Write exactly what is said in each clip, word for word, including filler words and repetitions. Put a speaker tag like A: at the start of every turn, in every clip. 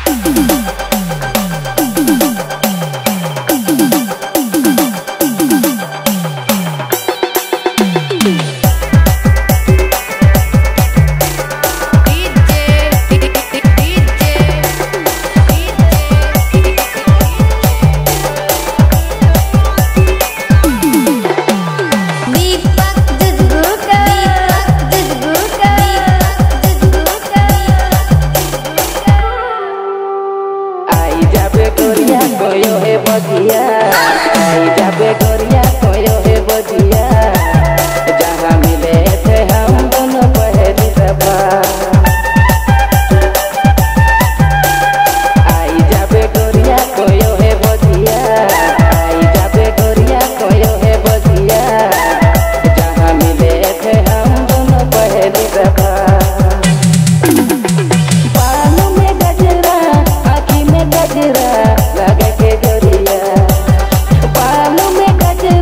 A: बजिया आई जाबे गोरिया कोयो है बजिया जहाँ मिले थे हम दोनों पहली दफा आई जाबे गोरिया कोयो है बजिया आई जाबे गोरिया कोयो है बजिया जहाँ मिले थे हम दोनों पहली दफा बालों में गजरा आँखी में गजरा लगे के गोरिया बालों में गजरा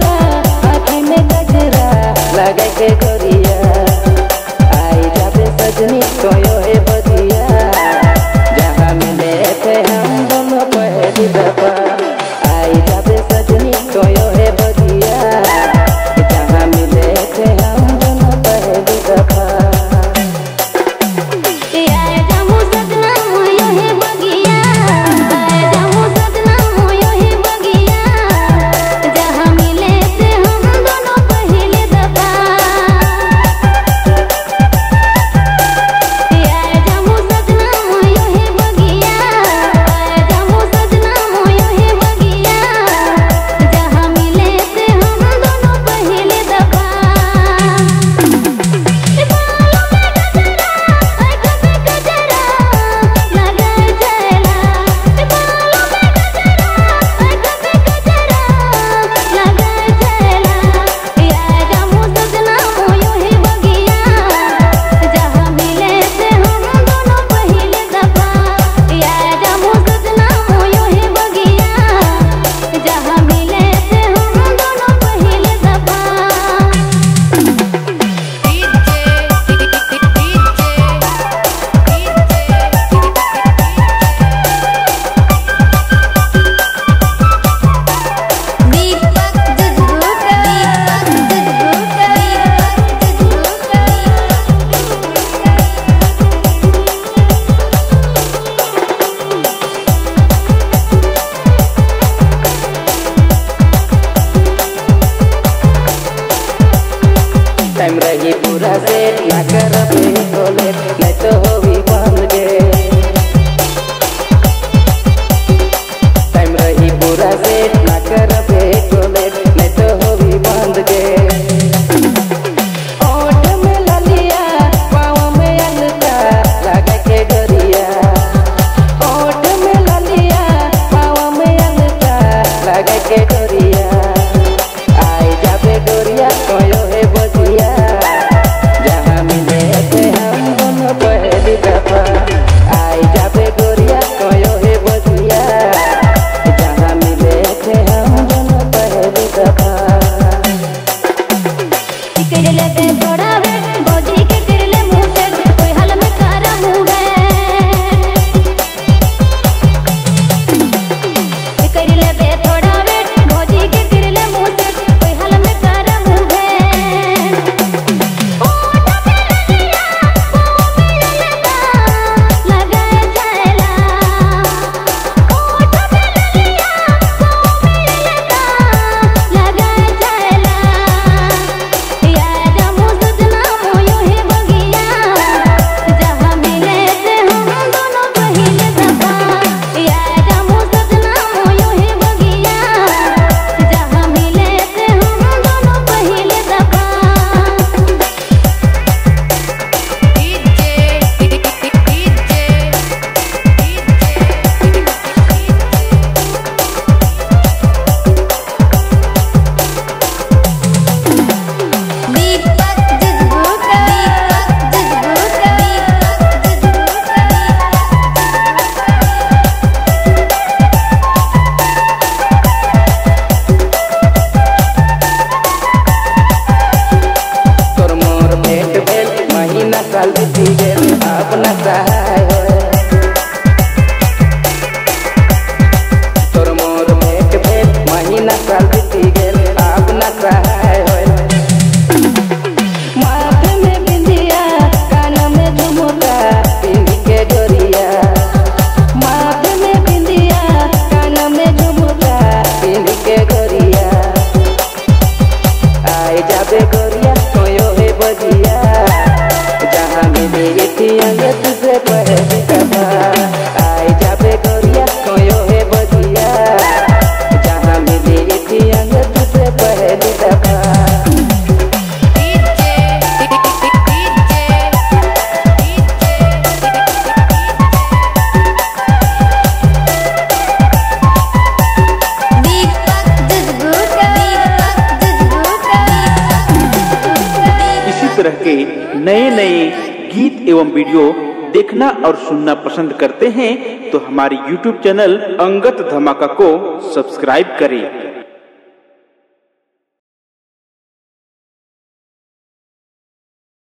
B: एवं वीडियो देखना और सुनना पसंद करते हैं तो हमारे यूट्यूब चैनल अंगत धमाका को सब्सक्राइब करें।